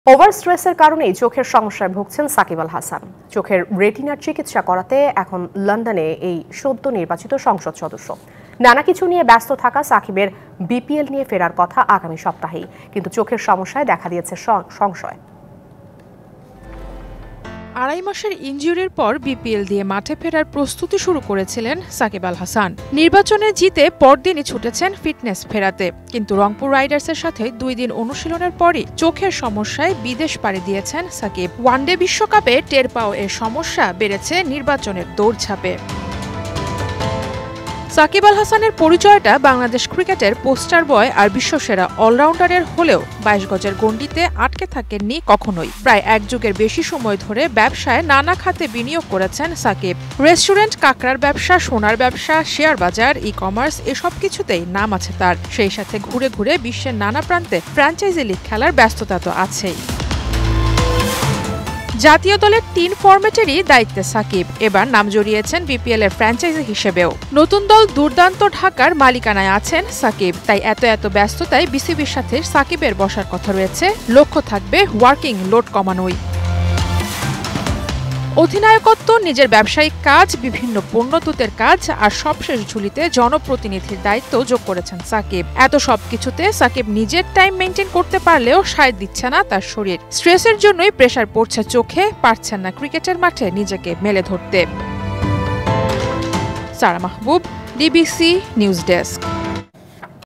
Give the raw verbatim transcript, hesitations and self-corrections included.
Over স্ট্রেসের কারণেই চোখের সমস্যায় ভুগছেন সাকিব আল হাসান। চোখের রেটিনার চিকিৎসা করাতে এখন লন্ডনে এই সদ্য নির্বাচিত সংসদ সদস্য। নানা কিছু নিয়ে ব্যস্ত থাকা সাকিবের বিপিএল নিয়ে ফেরার কথা আগামী সপ্তাহেই, কিন্তু চোখের সমস্যায় দেখা দিয়েছে সংশয়। আড়াই মাসের ইনজুরির পর বিপিএল দিয়ে মাঠে ফেরার প্রস্তুতি শুরু করেছিলেন সাকিব আল হাসান। নির্বাচনে জিতে পরদিনই ছুটেছেন ফিটনেস ফেরাতে, কিন্তু রংপুর রাইডার্সের সাথে দুই দিন অনুশীলনের পরই চোখের সমস্যায় বিদেশ পাড়ি দিয়েছেন সাকিব। ওয়ানডে বিশ্বকাপে টের পাও এর সমস্যা বেড়েছে নির্বাচনের দৌড়ঝাঁপে। সাকিব আল হাসানের পরিচয়টা বাংলাদেশ ক্রিকেটের পোস্টার বয় আর বিশ্বসেরা অলরাউন্ডারের হলেও বাইশ গজের গণ্ডিতে আটকে থাকেননি কখনোই। প্রায় এক যুগের বেশি সময় ধরে ব্যবসায় নানা খাতে বিনিয়োগ করেছেন সাকিব। রেস্টুরেন্ট, কাঁকড়ার ব্যবসা, সোনার ব্যবসা, শেয়ার বাজার, ই কমার্স এসব কিছুতেই নাম আছে তার। সেই সাথে ঘুরে ঘুরে বিশ্বের নানা প্রান্তে ফ্র্যাঞ্চাইজি লিগ খেলার ব্যস্ততা তো আছেই। জাতীয় দলের তিন ফরম্যাটেরই দায়িত্বে সাকিব, এবার নাম জড়িয়েছেন বিপিএল এর ফ্র্যাঞ্চাইজি হিসেবেও। নতুন দল দুর্দান্ত ঢাকার মালিকানায় আছেন সাকিব, তাই এত এত ব্যস্ততায় বিসিবির সাথে সাকিবের বসার কথা রয়েছে। লক্ষ্য থাকবে ওয়ার্কিং লোড কমানোই। অধিনায়কত্ব, নিজের ব্যবসায়িক কাজ, বিভিন্ন পণ্যদূতের কাজ আর সবশেষ ঝুলিতে জনপ্রতিনিধির দায়িত্ব যোগ করেছেন সাকিব। এত সবকিছুতে সাকিব নিজের টাইম মেনটেন করতে পারলেও সায় দিচ্ছে না তার শরীর। স্ট্রেসের জন্যই প্রেসার পড়ছে চোখে, পারছেন না ক্রিকেটের মাঠে নিজেকে মেলে ধরতে। Sara Mahbub, DBC news desk.